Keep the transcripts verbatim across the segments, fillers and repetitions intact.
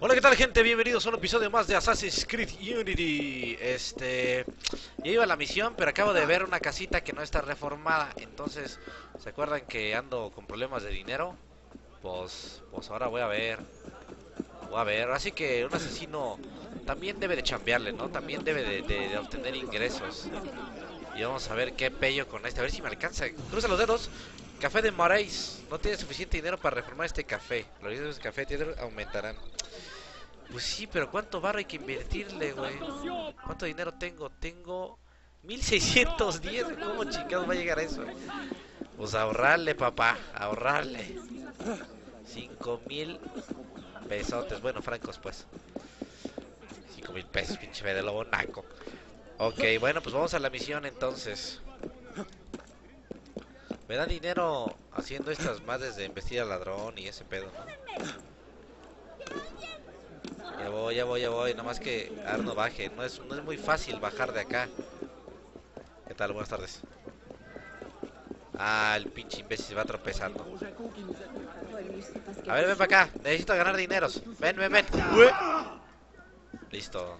Hola, ¿qué tal, gente? Bienvenidos a un episodio más de Assassin's Creed Unity. Este... Ya iba a la misión, pero acabo de ver una casita que no está reformada. Entonces, ¿se acuerdan que ando con problemas de dinero? Pues... Pues ahora voy a ver... Voy a ver... Así que un asesino también debe de chambearle, ¿no? También debe de, de, de obtener ingresos. Y vamos a ver qué pello con este. A ver si me alcanza. Cruza los dedos. Café de Moraes. No tiene suficiente dinero para reformar este café. Los riesgos del café aumentarán. Pues sí, pero ¿cuánto barro hay que invertirle, güey? ¿Cuánto dinero tengo? Tengo mil seiscientos diez. ¿Cómo chingados va a llegar a eso? Pues ahorrarle, papá. Ahorrarle. Cinco mil pesotes. Bueno, francos, pues. Cinco mil pesos, pinche de lobo naco. Ok, bueno, pues vamos a la misión entonces. Me da dinero haciendo estas madres de embestir al ladrón y ese pedo, ¿no? Ya voy, ya voy, ya voy. Nada más que Arno baje. No es, no es muy fácil bajar de acá. ¿Qué tal? Buenas tardes. Ah, el pinche imbécil se va tropezando. A ver, ven para acá. Necesito ganar dineros. Ven, ven, ven. ¡Ué! Listo.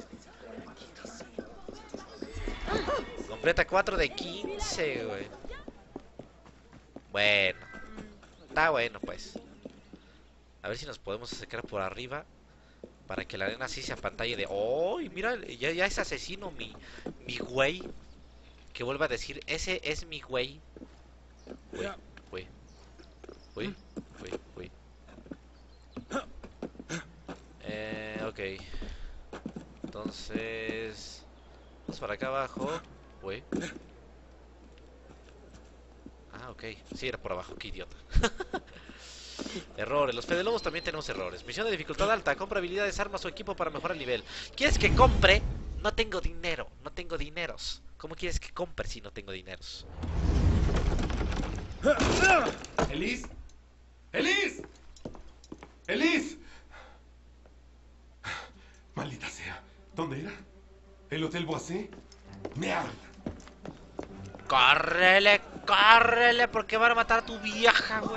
Completa cuatro de quince, güey. Bueno. Está bueno, pues. A ver si nos podemos acercar por arriba. Para que la arena así se apantalle de... ¡Oh! Mira, ya, ya es asesino mi, mi güey. Que vuelva a decir, ese es mi güey. Güey, güey. Güey, güey, güey. Eh, ok. Entonces... Vamos para acá abajo. Güey. Ah, ok. Sí, era por abajo, qué idiota. Errores, los Fede Lobos también tenemos errores. Misión de dificultad alta, compra habilidades, armas o equipo para mejorar el nivel. ¿Quieres que compre? No tengo dinero, no tengo dineros. ¿Cómo quieres que compre si no tengo dineros? ¡Elise! ¡Elise! ¡Elise! Maldita sea. ¿Dónde era? ¿El Hotel Boissé? ¡Mierda! ¡Córrele, córrele! Porque van a matar a tu vieja, güey.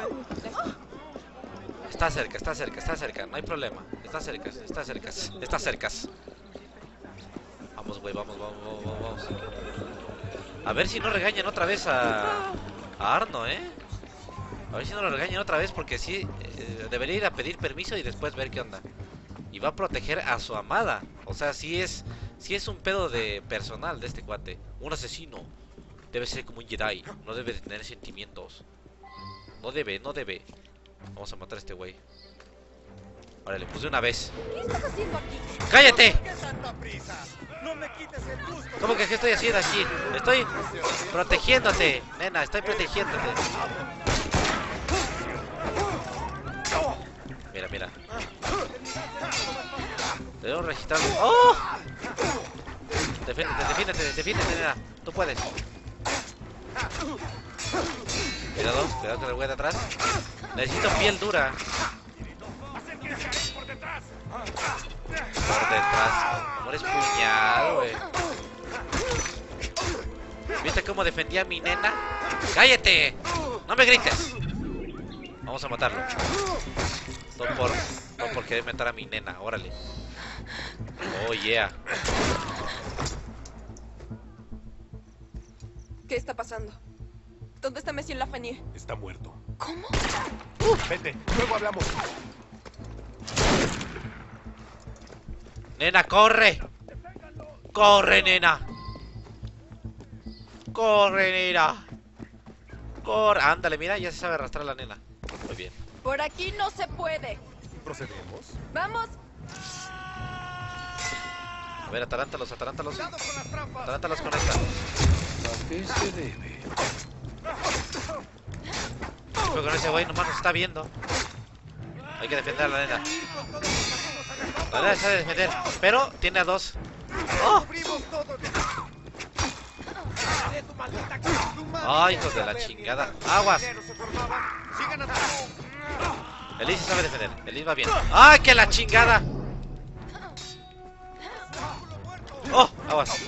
Está cerca, está cerca, está cerca, no hay problema. Está cerca, está cerca, está cerca. Vamos, güey, vamos, vamos, vamos, vamos. A ver si no regañan otra vez a, a Arno, ¿eh? A ver si no lo regañan otra vez, porque sí, eh, debería ir a pedir permiso y después ver qué onda. Y va a proteger a su amada. O sea, sí es, sí es un pedo de personal de este cuate. Un asesino debe ser como un Jedi, no debe de tener sentimientos. No debe, no debe. Vamos a matar a este güey. Órale, pues de una vez. ¿Qué estás haciendo aquí? ¡Cállate! ¿Qué tanta prisa? No me quites el gusto. ¿Cómo que qué estoy haciendo aquí? Estoy protegiéndote, nena, estoy protegiéndote. Mira, mira. Debemos registrar. ¡Oh! Defiéndete, defiéndete, defiéndete, nena. Tú puedes. Cuidado, cuidado con el güey de atrás. Necesito piel dura. Por detrás. Por detrás. Como eres puñal, güey. ¿Viste cómo defendía a mi nena? ¡Cállate! ¡No me grites! Vamos a matarlo. No por, no por querer matar a mi nena, órale. Oh, yeah. ¿Qué está pasando? ¿Dónde está Monsieur Lafreniere? Está muerto. ¿Cómo? Vete, luego hablamos. Nena, corre. Corre, nena. Corre, nena. Corre. Ándale, mira, ya se sabe arrastrar a la nena. Muy bien. Por aquí no se puede. ¿Procedemos? Vamos. A ver, atarántalos, atarántalos. Cuidado con las trampas. Atarántalos con esta. ¿A qué se debe? Pero con ese güey nomás nos está viendo. Hay que defender a la nena. La nena sabe defender, pero tiene a dos. ¡Oh! Cubrimos todo. Haré tu maldita cara, tu madre. ¡Ay, hijos de la chingada! ¡Aguas! Dinero se formaba. Sigan atrás. Elise sabe defender. Elise va bien. ¡Ay, que la chingada! ¡Oh! ¡Aguas!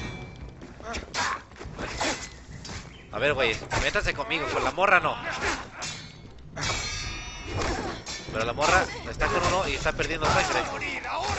A ver, güey, métanse conmigo, con la morra no. Pero la morra está con uno y está perdiendo sangre. Morir ahora.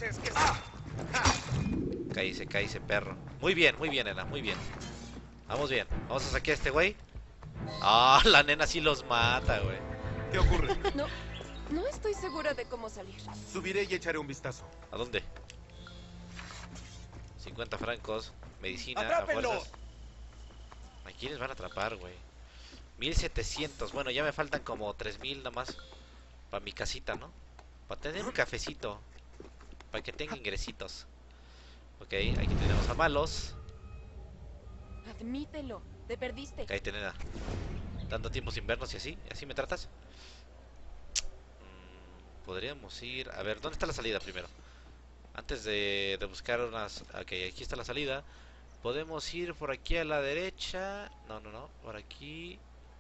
dices que... Cállese, cállese, perro. Muy bien, muy bien, nena, muy bien. Vamos bien. Vamos a saquear a este güey. Ah, la nena sí los mata, güey. ¿Qué ocurre? No, no estoy segura de cómo salir. Subiré y echaré un vistazo. ¿A dónde? cincuenta francos. Medicina, a ¡Atrápenlo! fuerzas. ¿A quiénes van a atrapar, güey? mil setecientos. Bueno, ya me faltan como tres mil nomás. Para mi casita, ¿no? Para tener un cafecito. Para que tenga ingresitos. Ok, aquí tenemos a malos. Admítelo, te perdiste. Cállate, nena. Tanto tiempo sin vernos y así. ¿Así me tratas? Mm, podríamos ir... A ver, ¿dónde está la salida primero? Antes de, de buscar unas... Ok, aquí está la salida. Podemos ir por aquí a la derecha. No, no, no. Por aquí.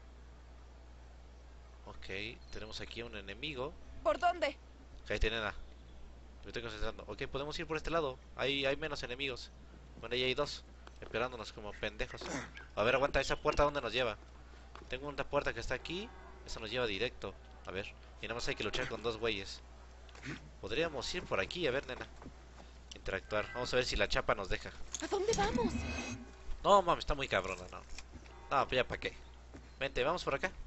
Ok, tenemos aquí a un enemigo. ¿Por dónde? Cállate, nena. Me estoy concentrando. Ok, podemos ir por este lado. Ahí hay menos enemigos. Bueno, ahí hay dos. Esperándonos como pendejos. A ver, aguanta, esa puerta, ¿dónde nos lleva? Tengo una puerta que está aquí. Esa nos lleva directo. A ver. Y nada más hay que luchar con dos güeyes. Podríamos ir por aquí, a ver, nena. Interactuar. Vamos a ver si la chapa nos deja. ¿A dónde vamos? No, mames, está muy cabrona, no. No, pues ya para qué. Vente, vamos por acá.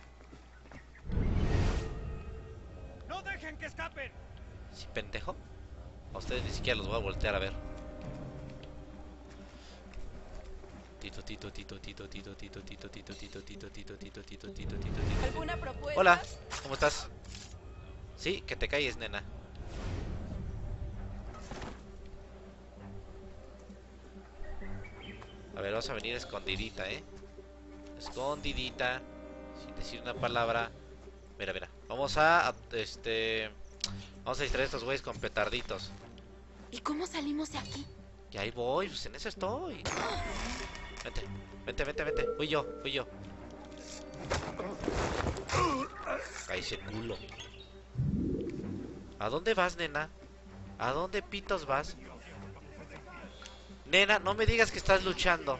¡No dejen que escapen! ¿Sí, pendejo? A ustedes ni siquiera los voy a voltear a ver. Tito, tito, tito, tito, tito, tito, tito, tito, tito, tito, tito, tito, tito, tito, tito. ¿Alguna propuesta? Hola, ¿cómo estás? Sí, que te calles, nena. A ver, vas a venir escondidita, ¿eh? Escondidita. Sin decir una palabra. Mira, mira. Vamos a, a este... Vamos a distraer a estos güeyes con petarditos. ¿Y cómo salimos de aquí? Y ahí voy, pues en eso estoy. Vente, vente, vente, vente. Fui yo, fui yo. Cállese, culo. ¿A dónde vas, nena? ¿A dónde pitos vas? Nena, no me digas que estás luchando.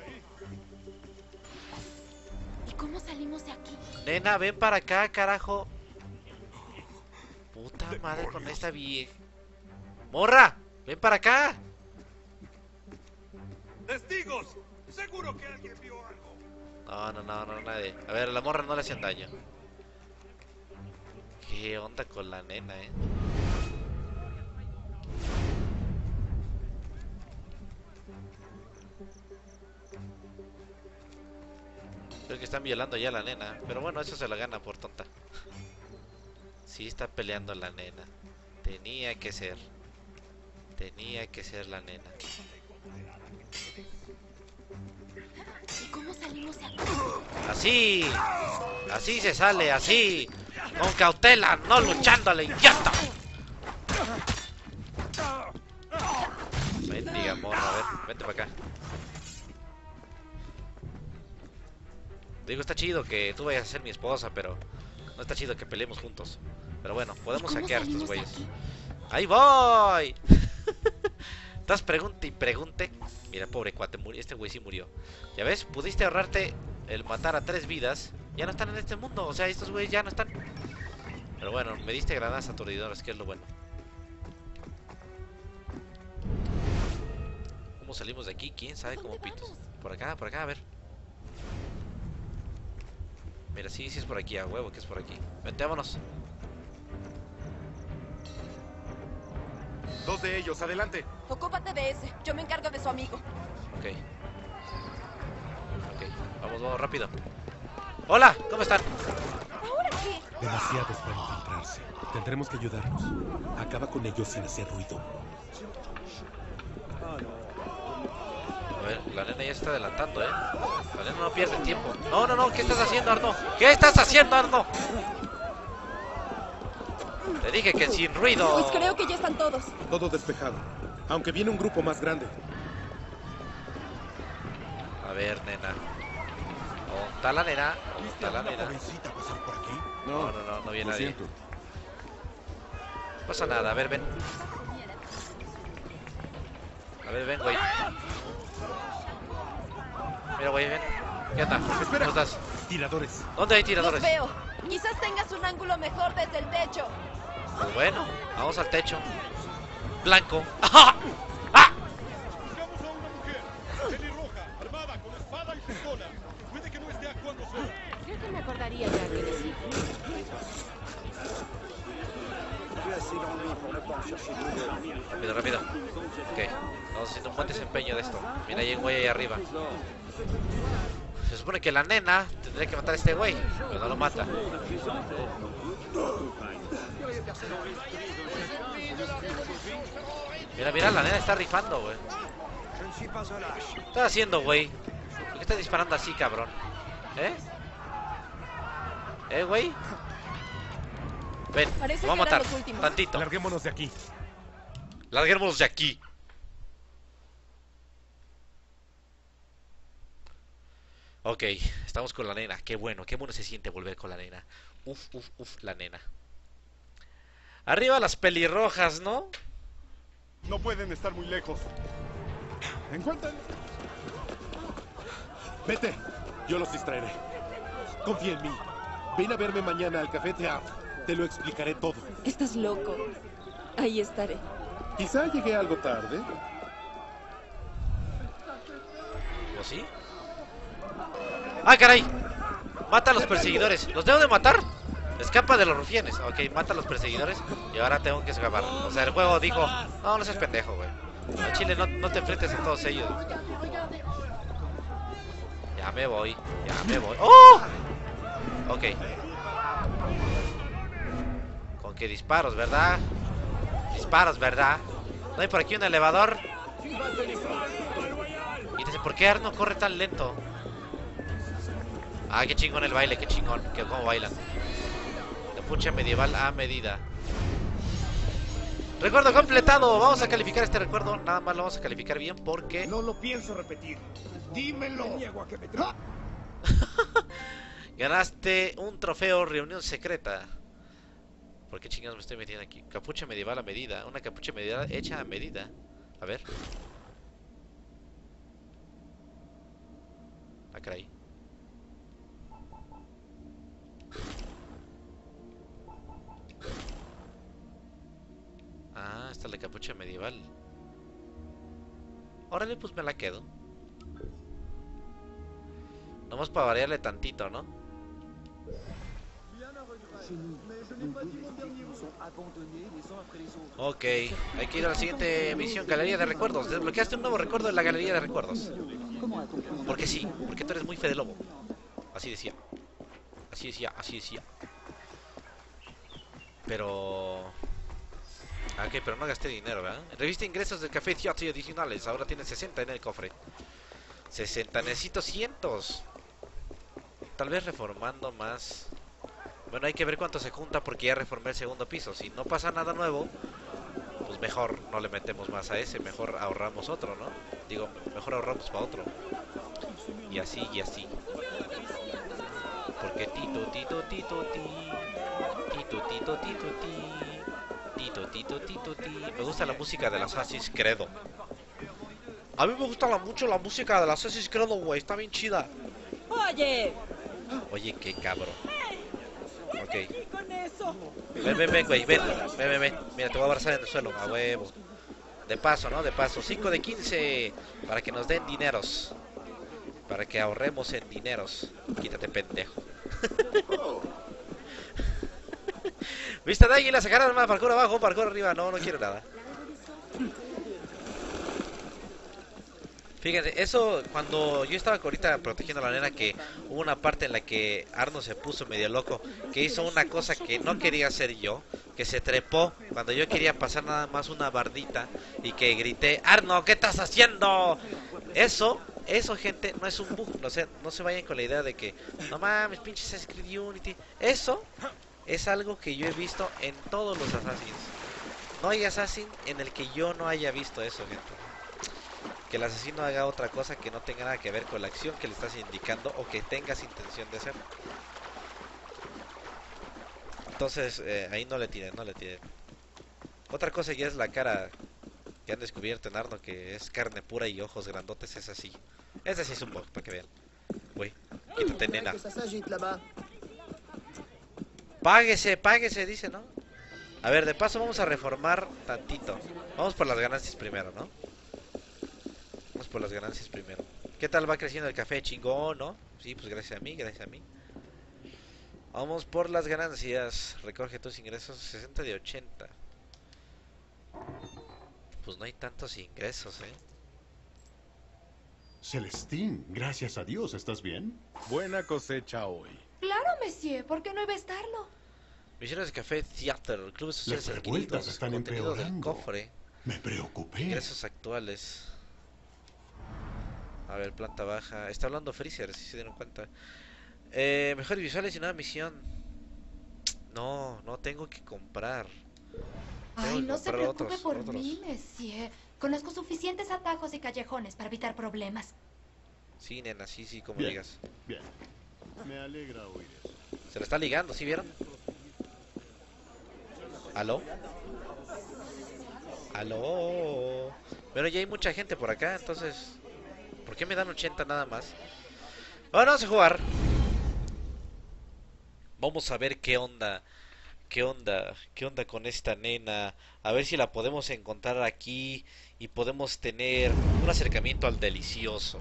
¿Y cómo salimos de aquí? Nena, ven para acá, carajo. Puta madre con esta vieja. ¡Morra! ¡Ven para acá! ¡Testigos! ¡Seguro que alguien vio algo! No, no, no, no, nadie. A ver, a la morra no le hacen daño. ¿Qué onda con la nena, eh? Creo que están violando ya a la nena. Pero bueno, eso se la gana por tonta. Sí está peleando la nena. Tenía que ser. Tenía que ser la nena. ¿Y cómo salimos de aquí? Así. Así se sale, así. Con cautela, no luchándole, idiota. Bendiga, morra, a ver, vente para acá. Digo, está chido que tú vayas a ser mi esposa, pero no está chido que peleemos juntos. Pero bueno, podemos ¿Y cómo saquear a estos salimos de güeyes. aquí? ¡Ahí voy! Estás pregunte y pregunte. Mira, pobre cuate, murió. Este güey sí murió. Ya ves, pudiste ahorrarte el matar a tres vidas. Ya no están en este mundo. O sea, estos güeyes ya no están. Pero bueno, me diste granadas aturdidoras, que es lo bueno. ¿Cómo salimos de aquí? ¿Quién sabe cómo ¿Dónde pitos? vamos? Por acá, por acá, a ver. Mira, sí, sí es por aquí, a huevo que es por aquí. Vente, vámonos. Dos de ellos, adelante. Ocúpate de ese. Yo me encargo de su amigo. Ok. Ok, vamos, vamos, rápido. Hola, ¿cómo están? ¿Ahora qué? Demasiados para infiltrarse. Tendremos que ayudarlos. Acaba con ellos sin hacer ruido. A ver, la nena ya se está adelantando, ¿eh? La nena no pierde tiempo. No, no, no, ¿qué estás haciendo, Arno? ¿Qué estás haciendo, Arno? Te dije que sin ruido. Pues creo que ya están todos. Todo despejado. Aunque viene un grupo más grande. A ver, nena. ¿Dónde está la nena? ¿Dónde está la nena? jovencita pasar por aquí? No, no, no, no viene Lo nadie. siento. No pasa nada, a ver, ven. A ver, ven, güey. Mira, güey, ven. ¿Qué onda? Espera. ¿Cómo estás? Tiradores. ¿Dónde hay Los tiradores? veo. Quizás tengas un ángulo mejor desde el techo. Pues bueno, vamos al techo. blanco. ¡Ah! ¡Ah! Buscamos a una mujer. Pelirroja, armada con espada y pistola. Puede que no esté actuando sola. Creo que me acordaría ya que decir. Rápido, rápido. Ok, vamos haciendo un buen desempeño de esto. Mira, hay un güey ahí arriba. Se supone que la nena tendría que matar a este güey, pero no lo mata. Mira, mira, la nena está rifando, güey. ¿Qué estás haciendo, güey? ¿Por qué estás disparando así, cabrón? ¿Eh? ¿Eh, güey? Ven, Parece te voy a que eran matar. los últimos. Tantito. Larguémonos de aquí. Larguémonos de aquí. Ok, estamos con la nena. Qué bueno, qué bueno se siente volver con la nena. Uf, uf, uf, la nena. Arriba las pelirrojas, ¿no? No pueden estar muy lejos. Encuentren. Vete. Yo los distraeré. Confía en mí. Ven a verme mañana al Café Teatro. Te lo explicaré todo. Estás loco. Ahí estaré. Quizá llegué algo tarde. ¿O sí? ¡Ah, caray! Mata a los perseguidores. ¿Los debo de matar? Escapa de los rufianes. Ok, mata a los perseguidores. Y ahora tengo que escapar. O sea, el juego dijo: no, no seas pendejo, güey. Al chile no, no te enfrentes a todos ellos. Ya me voy. Ya me voy. ¡Oh! Ok. Con que disparos, ¿verdad? Disparos, ¿verdad? ¿No hay por aquí un elevador? Y dice, ¿por qué Arno corre tan lento? Ah, qué chingón el baile, qué chingón. Que cómo bailan. Capucha medieval a medida. Recuerdo completado. Vamos a calificar este recuerdo. Nada más lo vamos a calificar bien porque... No lo pienso repetir. Dímelo. Ganaste un trofeo reunión secreta. ¿Por qué chingados me estoy metiendo aquí? Capucha medieval a medida. Una capucha medieval hecha a medida. A ver. Ah, caray. Ah, esta es la capucha medieval. Órale, pues me la quedo. Nomás para variarle tantito, ¿no? Ok, hay que ir a la siguiente misión, Galería de Recuerdos. Desbloqueaste un nuevo recuerdo en la Galería de Recuerdos. Porque sí, porque tú eres muy Fede Lobo. Así decía. Así decía, así decía. Pero... Ok, pero no gasté dinero, ¿verdad? Revista ingresos del Café Teatro y adicionales. Ahora tiene sesenta en el cofre. sesenta, necesito cientos. Tal vez reformando más. Bueno, hay que ver cuánto se junta porque ya reformé el segundo piso. Si no pasa nada nuevo, pues mejor no le metemos más a ese. Mejor ahorramos otro, ¿no? Digo, mejor ahorramos para otro. Y así, y así. Porque tito, tito, tito, ti. Tito, tito, tito, ti. Tito, tito, tito, ti. Me gusta la música de las Assassin's Credo. A mí me gusta la, mucho la música de las Assassin's Credo, güey. Está bien chida. Oye. Oye, qué cabrón. Ok. Ven, ven, ven, güey. Ven, ven, ven, ven. Mira, te voy a abrazar en el suelo. A huevo. De paso, ¿no? De paso. cinco de quince. Para que nos den dineros. Para que ahorremos en dineros. Quítate, pendejo. Vista de águila, sacar arma, parkour abajo, parkour arriba. No, no quiero nada. Fíjense, eso cuando yo estaba ahorita protegiendo a la nena, que hubo una parte en la que Arno se puso medio loco, que hizo una cosa que no quería hacer yo, que se trepó cuando yo quería pasar nada más una bardita y que grité, Arno, ¿qué estás haciendo? Eso, eso gente, no es un bug, no sé, no se vayan con la idea de que, no mames, pinches Assassin's Creed Unity, eso es algo que yo he visto en todos los Assassins. No hay Assassin en el que yo no haya visto eso, gente. Que el asesino haga otra cosa que no tenga nada que ver con la acción que le estás indicando o que tengas intención de hacer. Entonces, eh, ahí no le tiren, no le tiren. Otra cosa ya es la cara que han descubierto en Arno, que es carne pura y ojos grandotes, es así. Ese sí es un bug, para que vean. Güey, quítate, nena. Páguese, páguese, dice, ¿no? A ver, de paso vamos a reformar tantito. Vamos por las ganancias primero, ¿no? Vamos por las ganancias primero. ¿Qué tal va creciendo el café? Chingón, ¿no? Sí, pues gracias a mí, gracias a mí. Vamos por las ganancias. Recoge tus ingresos sesenta de ochenta. Pues no hay tantos ingresos, ¿eh? Celestín, gracias a Dios, ¿estás bien? Buena cosecha hoy. Claro, monsieur, ¿por qué no iba a estarlo? Misiones de Café Theater, clubes sociales Las revueltas adquiridos, están contenido del empeorando. cofre, Me preocupé. ingresos actuales. A ver, planta baja. Está hablando Freezer, si se dieron cuenta. Eh, mejores visuales y nueva misión. No, no tengo que comprar. Tengo Ay, que no se comprar preocupe otros, por otros. mí, monsieur. Conozco suficientes atajos y callejones para evitar problemas. Sí, nena, sí, sí, como Bien. digas. Bien. Me alegra oír eso. Se lo está ligando, ¿sí vieron? ¿Aló? ¿Aló? Pero ya hay mucha gente por acá, entonces... ¿Por qué me dan ochenta nada más? Bueno, vamos a jugar. Vamos a ver qué onda. ¿Qué onda? ¿Qué onda con esta nena? A ver si la podemos encontrar aquí y podemos tener un acercamiento al delicioso.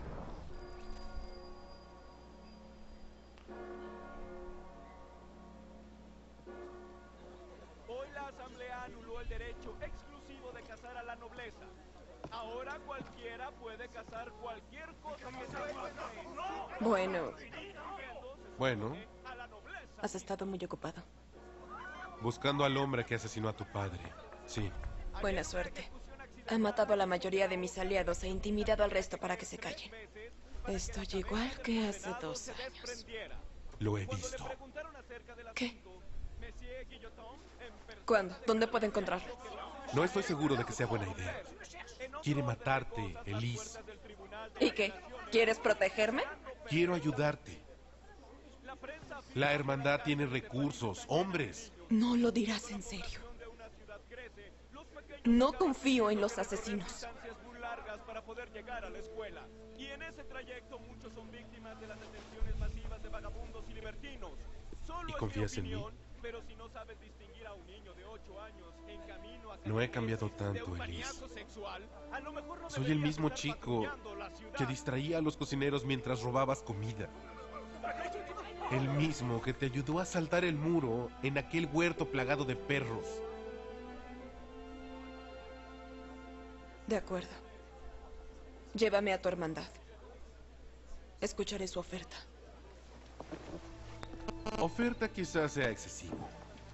Hoy la Asamblea anuló el derecho exclusivo de casar a la nobleza. Ahora cualquiera puede casar cualquier cosa que se encuentre. Bueno, Bueno, A la nobleza. has estado muy ocupado. buscando al hombre que asesinó a tu padre. Sí. Buena suerte. Ha matado a la mayoría de mis aliados e intimidado al resto para que se callen. Estoy igual que hace dos años. Lo he visto. ¿Qué? ¿Cuándo? ¿Dónde puedo encontrarlo? No estoy seguro de que sea buena idea. Quiere matarte, Elise. ¿Y qué? ¿Quieres protegerme? Quiero ayudarte. La hermandad tiene recursos, hombres. No lo dirás en serio. No confío en los asesinos. Distancias muy largas para poder llegar a la escuela. Y en ese trayecto muchos son víctimas de las detenciones masivas de vagabundos y libertinos. Solo ¿Y es mi confías en mí? opinión, pero si no sabes distinguir a un niño de ocho años en camino a No he cambiado de tanto, un Elise. maniaco sexual, a lo mejor no Soy el deberías mismo estar chico patrullando la ciudad. que distraía a los cocineros mientras robabas comida. El mismo que te ayudó a saltar el muro en aquel huerto plagado de perros. De acuerdo. Llévame a tu hermandad. Escucharé su oferta. Oferta quizás sea excesivo.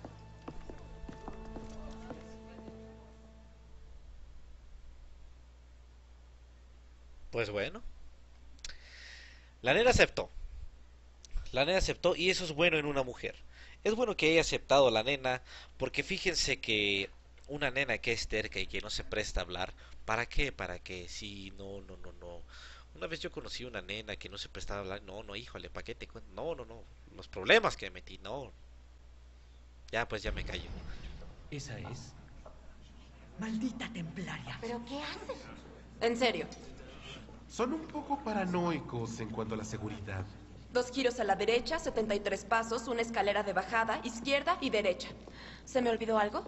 Pues bueno. La nena aceptó. La nena aceptó y eso es bueno en una mujer. Es bueno que haya aceptado la nena porque fíjense que una nena que es terca y que no se presta a hablar, ¿para qué? ¿Para qué? Sí, no, no, no, no. Una vez yo conocí una nena que no se prestaba a hablar. No, no, híjole, ¿para qué te cuento? No, no, no. Los problemas que me metí, no. Ya, pues ya me callo. Esa es. Maldita templaria. ¿Pero qué hace? En serio. Son un poco paranoicos en cuanto a la seguridad. Dos giros a la derecha, setenta y tres pasos, una escalera de bajada, izquierda y derecha. ¿Se me olvidó algo?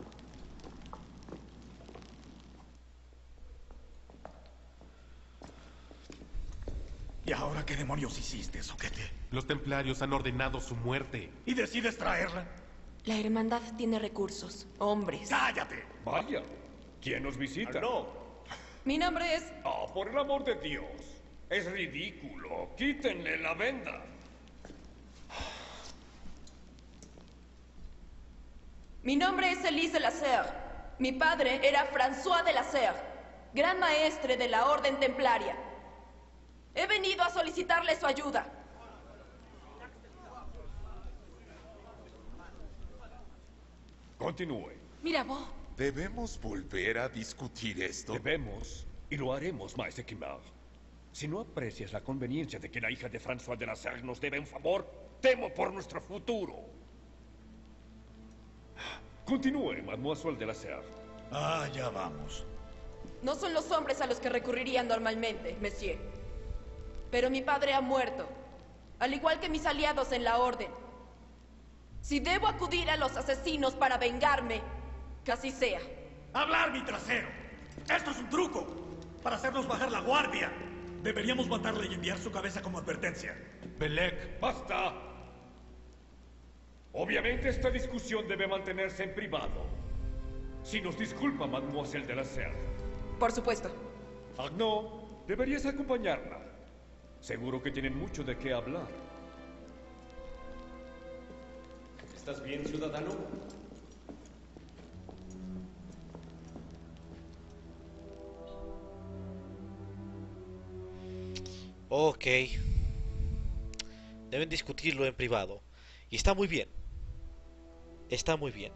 ¿Y ahora qué demonios hiciste, Soquete? Los templarios han ordenado su muerte. ¿Y decides traerla? La hermandad tiene recursos, hombres. ¡Cállate! Vaya, ¿quién nos visita? No. Mi nombre es... Ah, por el amor de Dios. Es ridículo. Quítenle la venda. Mi nombre es Elise de la Serre. Mi padre era François de la Serre, gran maestre de la Orden Templaria. He venido a solicitarle su ayuda. Continúe. Mira, vos. ¿Debemos volver a discutir esto? Debemos, y lo haremos, Maese Kimar. Si no aprecias la conveniencia de que la hija de François de la Serre nos debe un favor, temo por nuestro futuro. Continúe, Mademoiselle de la Serre. Ah, ya vamos. No son los hombres a los que recurriría normalmente, monsieur. Pero mi padre ha muerto, al igual que mis aliados en la Orden. Si debo acudir a los asesinos para vengarme, Que así sea. ¡Hablar, mi trasero! ¡Esto es un truco! Para hacernos bajar la guardia. Deberíamos matarle y enviar su cabeza como advertencia. Belek, ¡Basta! Obviamente esta discusión debe mantenerse en privado. Si nos disculpa, Mademoiselle de la Serre. Por supuesto. Arnaud, deberías acompañarla. Seguro que tienen mucho de qué hablar. ¿Estás bien, ciudadano? Ok. Deben discutirlo en privado. Y está muy bien. Está muy bien.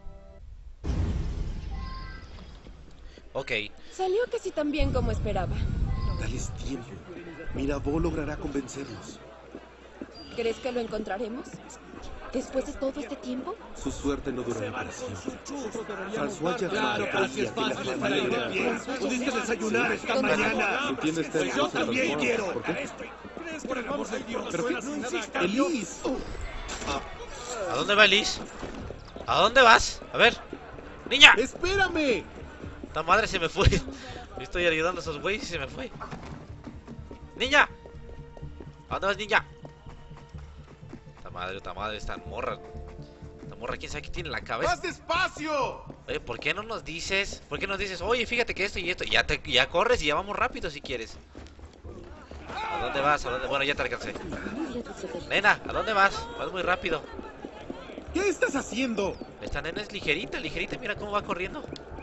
Ok. Salió casi tan bien como esperaba. Dales tiempo. Mirabeau logrará convencerlos. ¿Crees que lo encontraremos? ¿Después de todo este tiempo? Su suerte no durará para siempre. François Germain Claro, pero si es fácil para ir bien. Pudiste desayunar esta mañana. Tú tienes té. Yo también quiero. ¿Por qué? Por el amor de Dios, Pero no insistas. Elise. ¿A dónde va Elise? ¿A dónde vas? A ver. ¡Niña! ¡Espérame! ¡Ta madre se me fue! Estoy ayudando a esos güeyes y se me fue. ¡Niña! ¿A dónde vas, niña? ¡Ta madre, ta madre! Esta morra. Esta morra, quién sabe qué tiene en la cabeza. ¡Más despacio! Oye, ¿por qué no nos dices? ¿Por qué nos dices? Oye, fíjate que esto y esto. Ya, te, ya corres y ya vamos rápido si quieres. ¿A dónde vas? ¿A dónde? Bueno, ya te alcancé. Nena, ¿a dónde vas? Vas muy rápido. ¿Qué estás haciendo? Esta nena es ligerita, ligerita. Mira cómo va corriendo.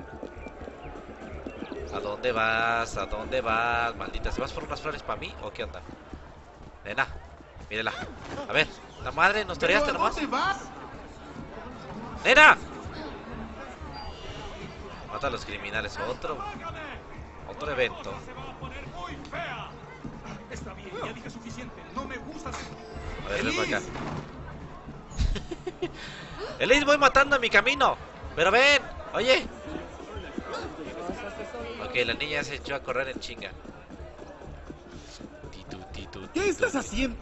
¿A dónde vas? ¿A dónde vas? Maldita, ¿se vas por unas flores para mí o qué onda? Nena, mírela. A ver, la madre, ¿nos toreaste nomás? ¿A dónde vas? ¡Nena! Mata a los criminales. Otro. Otro evento. Está bien, ya dije suficiente. No me gusta. A ver, ven para acá. Elise, voy matando a mi camino. Pero ven, oye. Ok, la niña se echó a correr en chinga. Titu, titu, titu, ¿Qué estás titu. haciendo?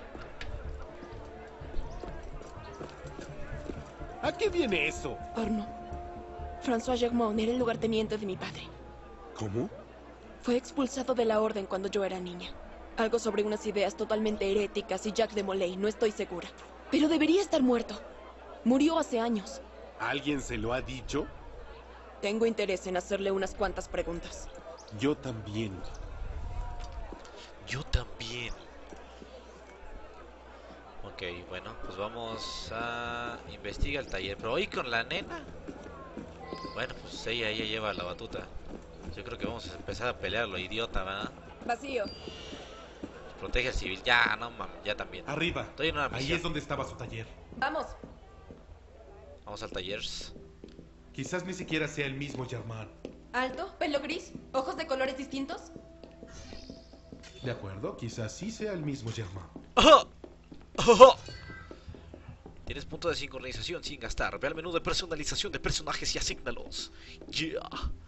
¿A qué viene eso? Arnaud. François Germain era el lugarteniente de mi padre. ¿Cómo? Fue expulsado de la orden cuando yo era niña. Algo sobre unas ideas totalmente heréticas y Jacques de Molay, no estoy segura. Pero debería estar muerto. Murió hace años. ¿Alguien se lo ha dicho? Tengo interés en hacerle unas cuantas preguntas. Yo también. Yo también. Ok, bueno, pues vamos a investigar el taller. Pero hoy con la nena. Bueno, pues ella, ella lleva la batuta. Yo creo que vamos a empezar a pelear lo idiota, ¿verdad? Vacío. Protege al civil. Ya, no mames, ya también. Arriba. Estoy en una Ahí misión. es donde estaba su taller. Vamos. Vamos al taller. Quizás ni siquiera sea el mismo Germain. Alto, pelo gris, ojos de colores distintos. De acuerdo, quizás sí sea el mismo Germain. ¡Ojo! ¡Ojo! Tienes punto de sincronización sin gastar. Ve al menú de personalización de personajes y asígnalos. Yeah.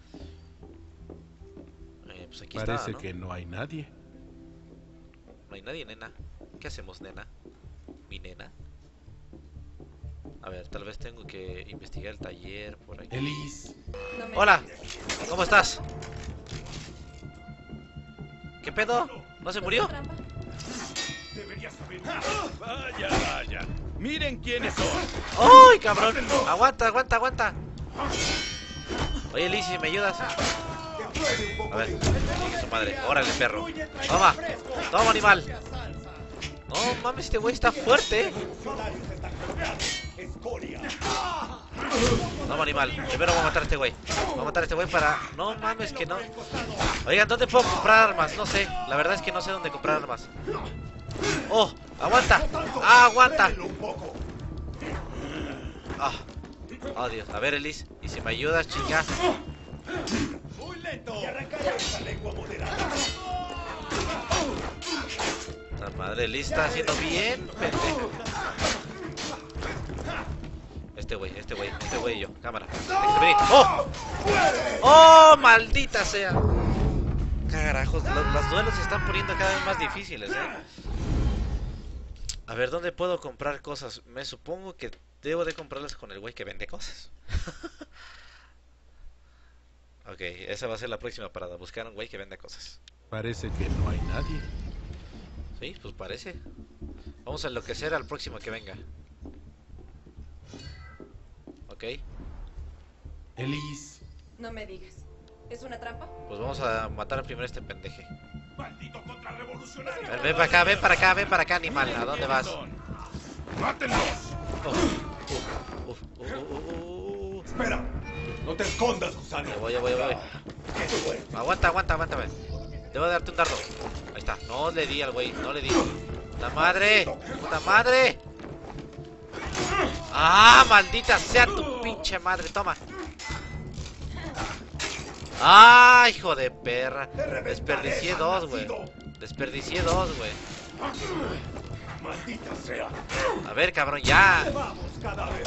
Eh, pues aquí Parece está, ¿no? que no hay nadie. No hay nadie, nena. ¿Qué hacemos, nena? Mi nena. A ver, tal vez tengo que investigar el taller por aquí. Elise. No me Hola, digas. ¿cómo estás? ¿Qué pedo? ¿No se murió? Trampa. Deberías saber. Vaya, vaya. Miren quiénes son. ¡Uy, cabrón! Aguanta, aguanta, aguanta. Oye, Lizzie, ¿me ayudas? A ver, sigue su madre. Órale, perro. Toma, toma, animal. No mames, este güey está fuerte. Toma, animal. Primero voy a matar a este güey. Voy a matar a este güey para... No mames, que no. Oigan, ¿dónde puedo comprar armas? No sé. La verdad es que no sé dónde comprar armas. ¡Oh! ¡Aguanta! ¡Ah, aguanta! ¡Ah! ¡Oh, Dios! A ver, Elise. ¿Y si me ayudas, chica? Muy lento. Y arrancaré esa lengua moderada. La madre Elise está haciendo bien, pendejo. Este güey, este güey, este güey y yo. Cámara. Vení. ¡Oh! ¡Oh, maldita sea! Carajos, los, los duelos se están poniendo cada vez más difíciles, ¿eh? A ver, ¿dónde puedo comprar cosas? Me supongo que debo de comprarlas con el güey que vende cosas. Ok, esa va a ser la próxima parada. Buscar un güey que venda cosas. Parece que no hay nadie. Sí, pues parece. Vamos a enloquecer al próximo que venga. Ok. Elise. No me digas. ¿Es una trampa? Pues vamos a matar primero a este pendeje. ¡Maldito contrarrevolucionario! Ven, ven para acá, ven para acá, ven para acá, animal. ¿A dónde vas? ¡Mátenlos! Uf, uf, uf, uf, uf. ¡Espera! ¡No te escondas, gusano! Ya voy, ya voy, ya voy. Aguanta, aguanta, aguántame. Debo de darte un dardo. Ahí está. No le di al güey, no le di. ¡La madre! ¡La madre! ¡Ah, maldita sea tu pinche madre! Toma. ¡Ah, hijo de perra! Desperdicié dos, güey. Desperdicié dos, güey. ¡Maldita sea! A ver, cabrón, ya. ¡Vamos, cadáver!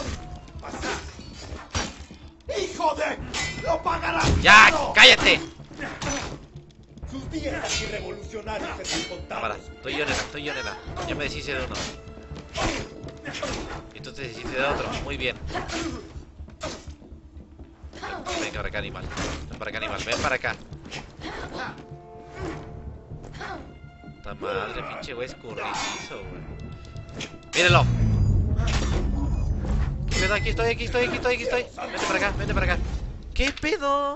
¡Hijo de! ¡Lo pagarás! ¡Ya! ¡Cállate! Sus días antirrevolucionarios están contados. Cámara, estoy yo, nena, estoy yo, nena. Ya me deshice de uno. Y tú te deshiciste de otro. Muy bien. Ven, ven para acá, animal. Ven para acá, animal. Ven para acá. Esta madre, pinche güey escurridizo, güey. ¡Mírenlo! ¿Qué pedo? Aquí estoy, aquí estoy, aquí estoy, aquí estoy. Vente para acá, vente para acá. ¿Qué pedo?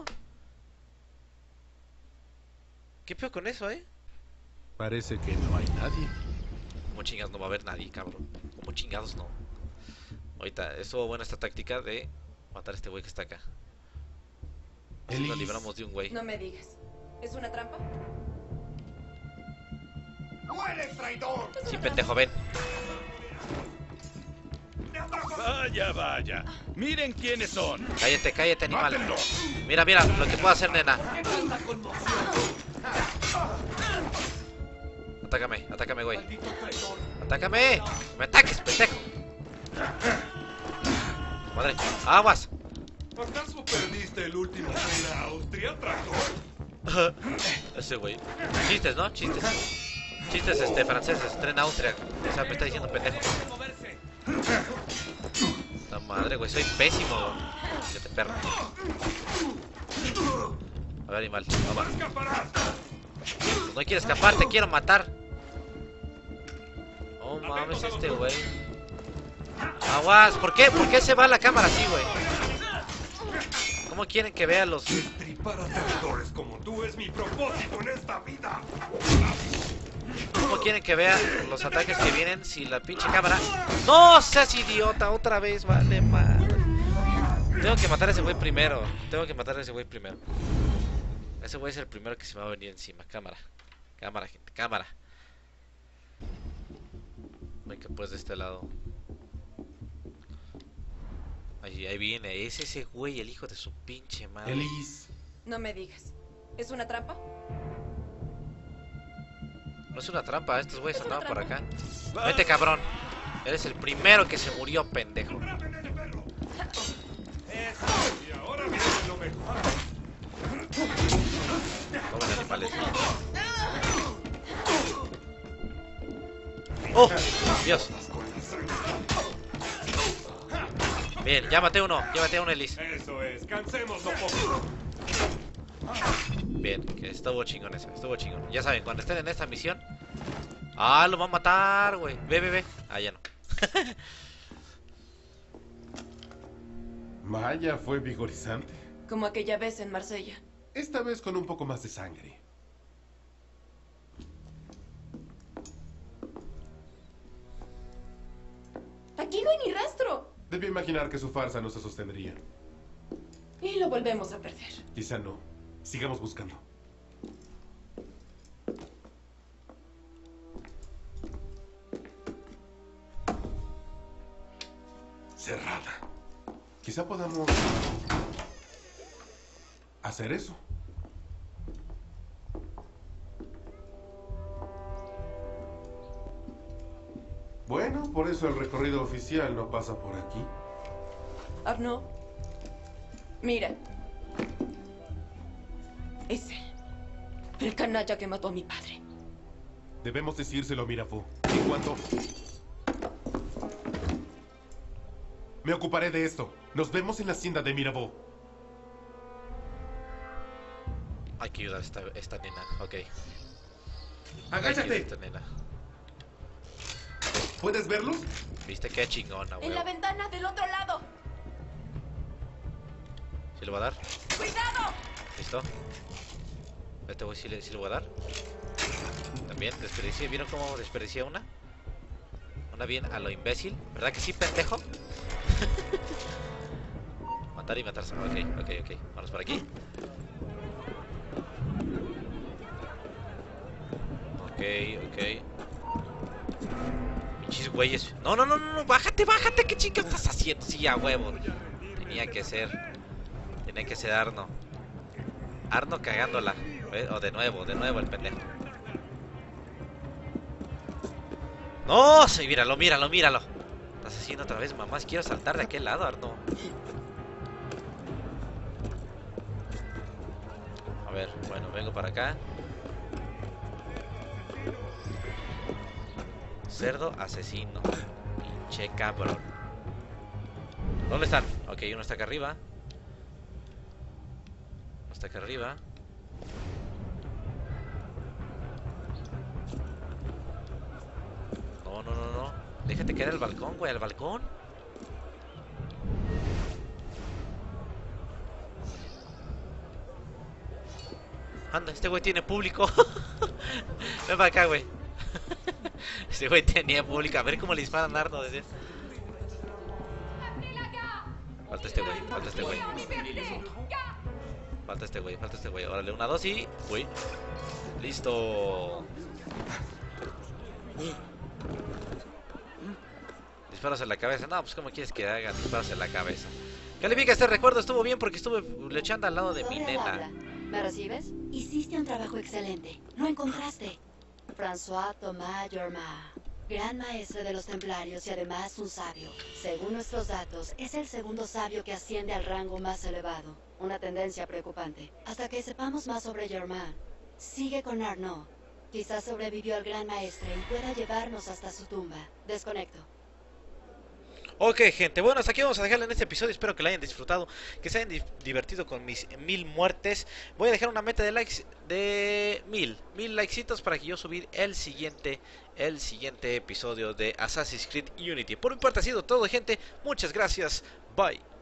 ¿Qué pedo con eso, eh? Parece que no hay nadie. Como chingados no va a haber nadie, cabrón. Como chingados no. Ahorita, estuvo buena esta táctica de matar a este güey que está acá. Así nos libramos de un güey. No me digas. ¿Es una trampa? ¡Muere, traidor! Sí, pendejo, ven. Vaya, vaya. Miren quiénes son. Cállate, cállate, animal. Mira, mira, lo que puedo hacer, nena. Atácame, atácame, güey. Atácame. Me ataques, pendejo. Madre, aguas. ¿Acaso perdiste el último tren a Austria, tractor? Ese güey. Chistes, ¿no? Chistes. Chistes, este, franceses. Tren a Austria. O sea, me está diciendo pendejo. La madre, güey, soy pésimo, güey. Que te perro. A ver, animal, vamos. No quiero escapar, te quiero matar. Oh, mames, este güey. Aguas, ¿por qué? ¿Por qué se va la cámara así, güey? ¿Cómo quieren que vea los... Tripar a traidores como tú es mi propósito en esta vida. ¿Cómo quieren que vea los ataques que vienen si la pinche cámara... ¡No seas idiota! Otra vez, vale, madre. Tengo que matar a ese güey primero. Tengo que matar a ese güey primero. Ese güey es el primero que se me va a venir encima. Cámara. Cámara, gente. Cámara. Venga, pues de este lado. Ahí, ahí viene. Es ese güey, el hijo de su pinche madre. Elise. No me digas. ¿Es una trampa? No es una trampa, estos güeyes andaban por acá. Vete, cabrón. Eres el primero que se murió, pendejo. Y ahora viene lo mejor. Pobres animales. ¡Oh! Dios. Bien, ya maté uno. Ya maté a uno, Elise. Eso es, cansémoslo poco. Bien, que estuvo chingón eso, estuvo chingón. Ya saben, cuando estén en esta misión. Ah, lo va a matar, güey. Ve, ve, ve. Ah, ya no. Vaya, fue vigorizante. Como aquella vez en Marsella. Esta vez con un poco más de sangre. Aquí no hay ni rastro. Debí imaginar que su farsa no se sostendría. Y lo volvemos a perder. Quizá no. Sigamos buscando. Cerrada. Quizá podamos hacer eso. Bueno, por eso el recorrido oficial no pasa por aquí. Arnaud, mira. Es él. El canalla que mató a mi padre. Debemos decírselo a Mirabeau. En cuanto... Me ocuparé de esto. Nos vemos en la hacienda de Mirabeau. Hay que ayudar a esta, esta nena, ok. ¡Agáchate! Esta nena. ¿Puedes verlos? ¿Viste qué chingona, güey? En la ventana del otro lado. ¿Sí le va a dar? ¡Cuidado! ¿Listo? Este güey sí le, sí le voy a dar. También desperdicié. ¿Vieron cómo desperdicié una? Una bien a lo imbécil. ¿Verdad que sí, pendejo? Matar y matarse. Ok, ok, ok. Vamos por aquí. Ok, ok. Pinches güeyes. No, no, no, no, no. Bájate, bájate. ¿Qué chingas estás haciendo? Sí, a huevo. Tenía que ser. Tenía que ser Arno. Arno cagándola. ¿Ves? O de nuevo, de nuevo el pendejo. No, sí, míralo, míralo, míralo. Estás haciendo otra vez, mamás. Quiero saltar de aquel lado, Arno. A ver, bueno, vengo para acá. Cerdo asesino. Pinche cabrón. ¿Dónde están? Ok, uno está acá arriba. Uno está acá arriba. No, no, no, no. Déjate caer al balcón, güey, al balcón. Anda, este güey tiene público. Ven para acá, güey. Este güey tenía público. A ver cómo le disparan a Arno desde... Falta este güey, falta este güey. Falta este güey, falta este güey. Órale, una, dos y... Uy. Listo. Disparos en la cabeza. No, pues como quieres que haga disparos en la cabeza. Califica este recuerdo, estuvo bien porque estuve luchando al lado de mi nena. ¿Me recibes? Hiciste un trabajo excelente. Lo encontraste. François Thomas Jorma, gran maestre de los templarios y además un sabio. Según nuestros datos, es el segundo sabio que asciende al rango más elevado. Una tendencia preocupante. Hasta que sepamos más sobre Jorma. Sigue con Arnaud. Quizás sobrevivió al gran maestre y pueda llevarnos hasta su tumba. Desconecto. Ok, gente, bueno, hasta aquí vamos a dejarlo en este episodio. Espero que lo hayan disfrutado, que se hayan di divertido con mis mil muertes. Voy a dejar una meta de likes de mil, mil likecitos para que yo subir el siguiente, el siguiente episodio de Assassin's Creed Unity. Por mi parte ha sido todo, gente. Muchas gracias. Bye.